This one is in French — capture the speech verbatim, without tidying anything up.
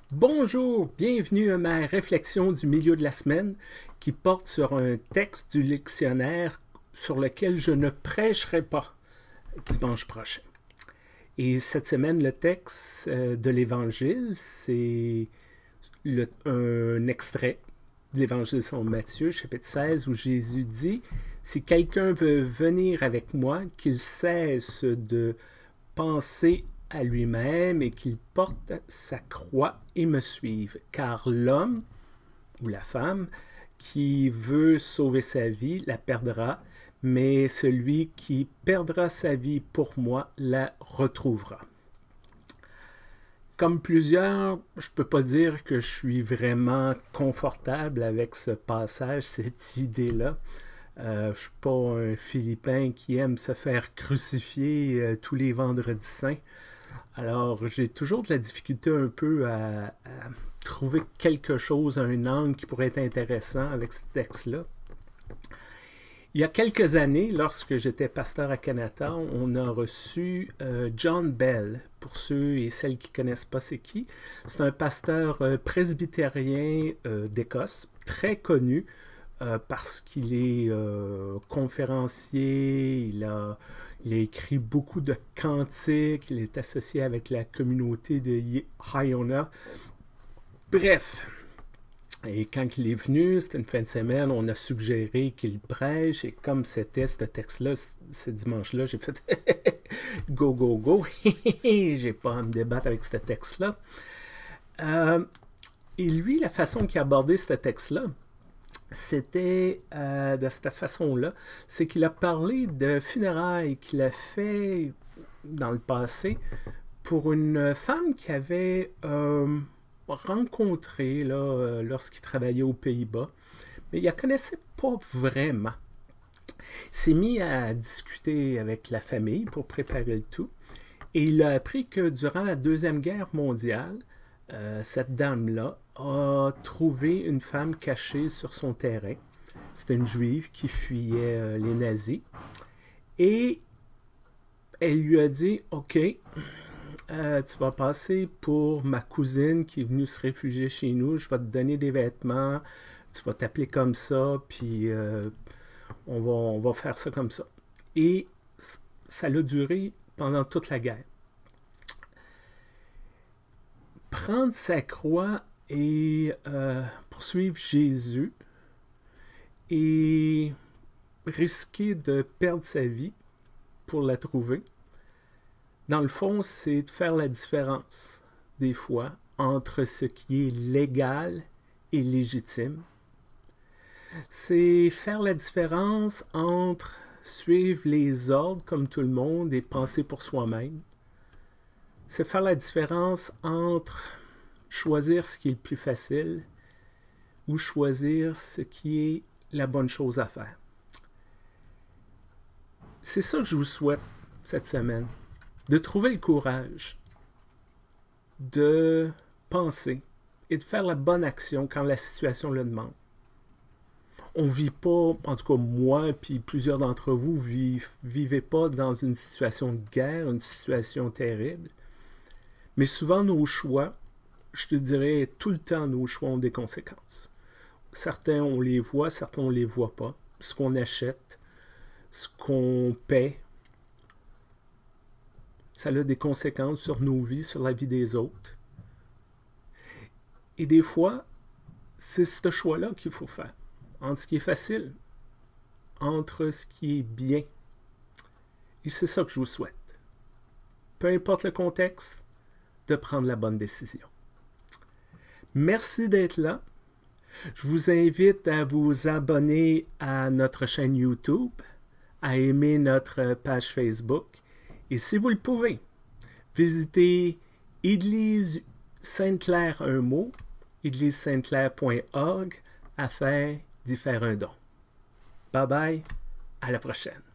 Bonjour, bienvenue à ma réflexion du milieu de la semaine qui porte sur un texte du lectionnaire sur lequel je ne prêcherai pas dimanche prochain. Et cette semaine, le texte de l'Évangile, c'est le, un extrait de l'Évangile selon Matthieu, chapitre seize, où Jésus dit « Si quelqu'un veut venir avec moi, qu'il cesse de penser à lui-même et qu'il porte sa croix et me suive. Car l'homme ou la femme qui veut sauver sa vie la perdra, mais celui qui perdra sa vie pour moi la retrouvera. » Comme plusieurs, je ne peux pas dire que je suis vraiment confortable avec ce passage, cette idée-là. Euh, je ne suis pas un Philippin qui aime se faire crucifier euh, tous les vendredis saints. Alors, j'ai toujours de la difficulté un peu à, à trouver quelque chose, un angle qui pourrait être intéressant avec ce texte-là. Il y a quelques années, lorsque j'étais pasteur à Canada, on a reçu euh, John Bell. Pour ceux et celles qui ne connaissent pas c'est qui, c'est un pasteur euh, presbytérien euh, d'Écosse, très connu euh, parce qu'il est euh, conférencier, il a, il a écrit beaucoup de cantiques, il est associé avec la communauté de Iona. Bref. Et quand il est venu, c'était une fin de semaine, on a suggéré qu'il prêche, et comme c'était ce texte-là, ce dimanche-là, j'ai fait « go, go, go », j'ai pas à me débattre avec ce texte-là. Euh, et lui, la façon qu'il a abordé ce texte-là, c'était euh, de cette façon-là, c'est qu'il a parlé de funérailles qu'il a fait dans le passé pour une femme qui avait... Euh, rencontré là, euh, lorsqu'il travaillait aux Pays-Bas, mais il ne la connaissait pas vraiment. Il s'est mis à discuter avec la famille pour préparer le tout, et il a appris que durant la Deuxième Guerre mondiale, euh, cette dame-là a trouvé une femme cachée sur son terrain. C'était une juive qui fuyait euh, les nazis, et elle lui a dit « Ok, Euh, tu vas passer pour ma cousine qui est venue se réfugier chez nous, je vais te donner des vêtements, tu vas t'appeler comme ça, puis euh, on, va, on va faire ça comme ça. » Et ça a duré pendant toute la guerre. Prendre sa croix et euh, poursuivre Jésus et risquer de perdre sa vie pour la trouver, dans le fond, c'est de faire la différence, des fois, entre ce qui est légal et légitime. C'est faire la différence entre suivre les ordres comme tout le monde et penser pour soi-même. C'est faire la différence entre choisir ce qui est le plus facile ou choisir ce qui est la bonne chose à faire. C'est ça que je vous souhaite cette semaine. De trouver le courage de penser et de faire la bonne action quand la situation le demande. On ne vit pas, en tout cas moi puis plusieurs d'entre vous, ne vivez pas dans une situation de guerre, une situation terrible. Mais souvent nos choix, je te dirais tout le temps nos choix ont des conséquences. Certains on les voit, certains on ne les voit pas. Ce qu'on achète, ce qu'on paie, ça a des conséquences sur nos vies, sur la vie des autres. Et des fois, c'est ce choix-là qu'il faut faire, entre ce qui est facile, entre ce qui est bien. Et c'est ça que je vous souhaite. Peu importe le contexte, de prendre la bonne décision. Merci d'être là. Je vous invite à vous abonner à notre chaîne YouTube, à aimer notre page Facebook. Et si vous le pouvez, visitez Église Sainte-Claire, un mot, église sainte claire point org, afin d'y faire un don. Bye bye, à la prochaine.